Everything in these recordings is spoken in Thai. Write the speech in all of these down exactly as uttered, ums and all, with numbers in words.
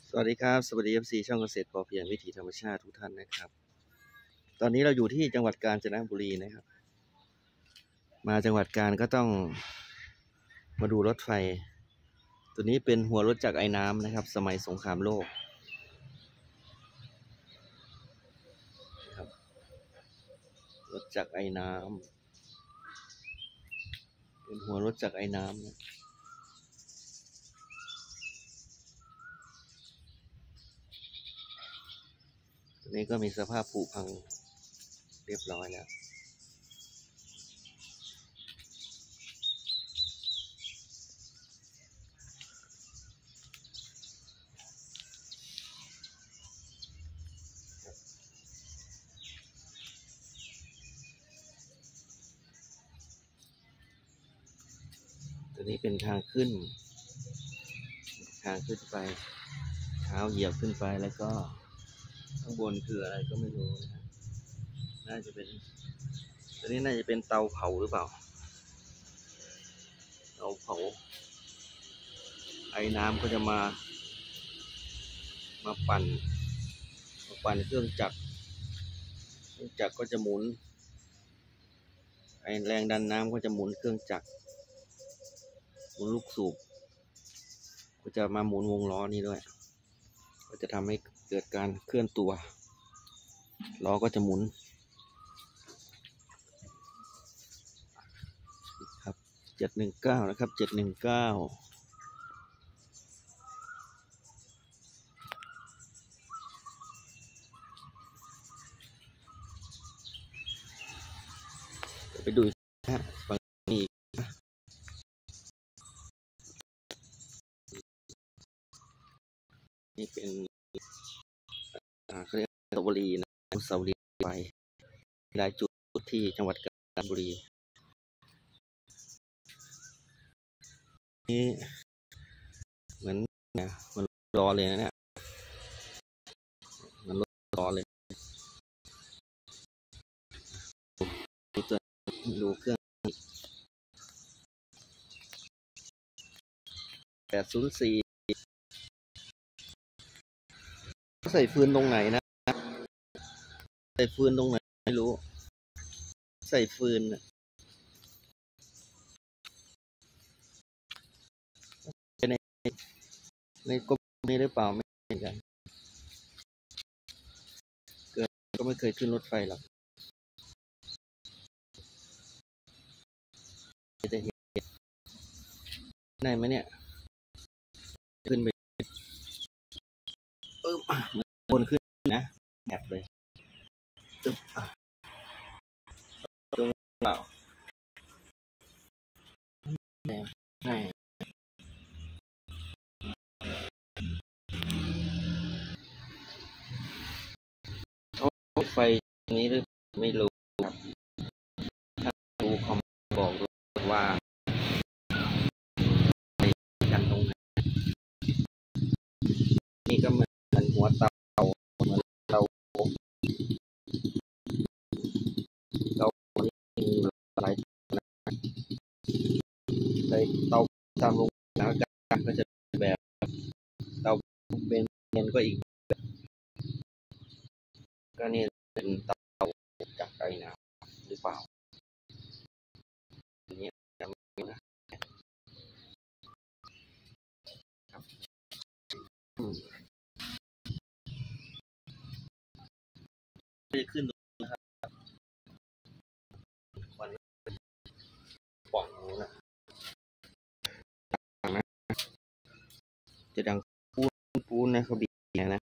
สวัสดีครับสวัสดี เอฟ ซี ช่องเกษตรพอเพียงวิถีธรรมชาติทุกท่านนะครับตอนนี้เราอยู่ที่จังหวัดกาญจนบุรีนะครับมาจังหวัดกาญก็ต้องมาดูรถไฟตัวนี้เป็นหัวรถจักรไอ้น้ำนะครับสมัยสงครามโลกครับรถจักรไอ้น้ำเป็นหัวรถจักรไอ้น้ำนะตัวนี้ก็มีสภาพผุพังเรียบร้อยแล้วตัวนี้เป็นทางขึ้นทางขึ้นไปเท้าเหยียบขึ้นไปแล้วก็ข้างบนคืออะไรก็ไม่รู้นะน่าจะเป็นตัวนี้น่าจะเป็นเตาเผาหรือเปล่าเตาเผาไอ้น้ำก็จะมามาปั่นมาปั่นเครื่องจักรเครื่องจักรก็จะหมุนไอ้แรงดันน้ำก็จะหมุนเครื่องจักรหมุนลูกสูบก็จะมาหมุนวงล้อนี้ด้วยก็จะทำให้เกิดการเคลื่อนตัวล้อก็จะหมุนครับเจ็ดหนึ่งเก้านะครับเจ็ดหนึ่งเก้าไปดูนะฮะฝั่งนี้นี่เป็นเขาเรียกอนุสาวรีย์นะอนุสาวรีย์ไปหลายจุดที่จังหวัดกาญจนบุรีนี่เหมือนเนี่ยมันรอเลยนะเนี่ยมันรอเลยดูตัวดูเครื่องแปดศูนย์สี่ใส่ฟืนตรงไหนนะใส่ฟืนตรงไหนไม่รู้ใส่ฟืนในในกรมนี้หรือเปล่าไม่เหมือนกันเกิดก็ไม่เคยขึ้นรถไฟหรอกจะเห็นได้ไหมเนี่ยขึ้นไปเออบนขึ้นนะแอบเลยตึ๊บตรงเปล่าใช่รถไฟนี้หรือไม่รู้ครับถ้ารู้คอมบอกว่ากันตรงไหนนี่ก็เหมือนหัวเตาเหมือนเตาเตานี้มีหลายในเตาตามโรงงานกันก็จะแบบเตาเป็นเงินก็อีกก็นี่เป็นเตาจากไอ้น้ำหรือเปล่าอันนี้จำไม่นะจะขึ้นนะครับควันป่องนะจะดังปูนปูนนะเขาบีนะ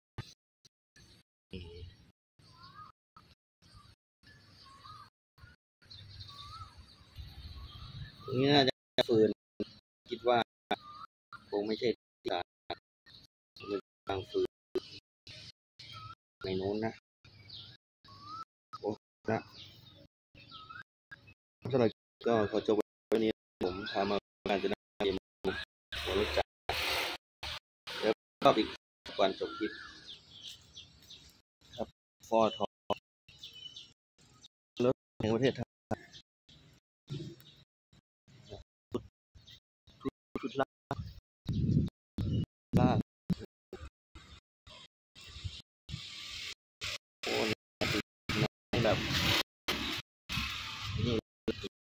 นี่น่าจะฟืนคิดว่าคงไม่ใช่ที่เป็นบางฟืนในโน้นนะโอ้ละสำหรับก็ขอจบวันนี้ผมพามาการจะได้เรียนรู้จักแล้วก็อีกก่อนจบคลิปครับฟอร์ทอรถในประเทศไทยชุดลากลาก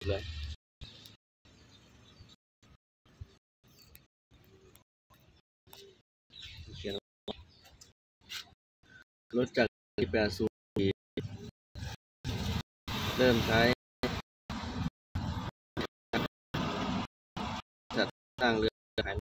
เลยเขียนรถจักรที่แปดสูบเริ่มใช้จัดสร้างเรือ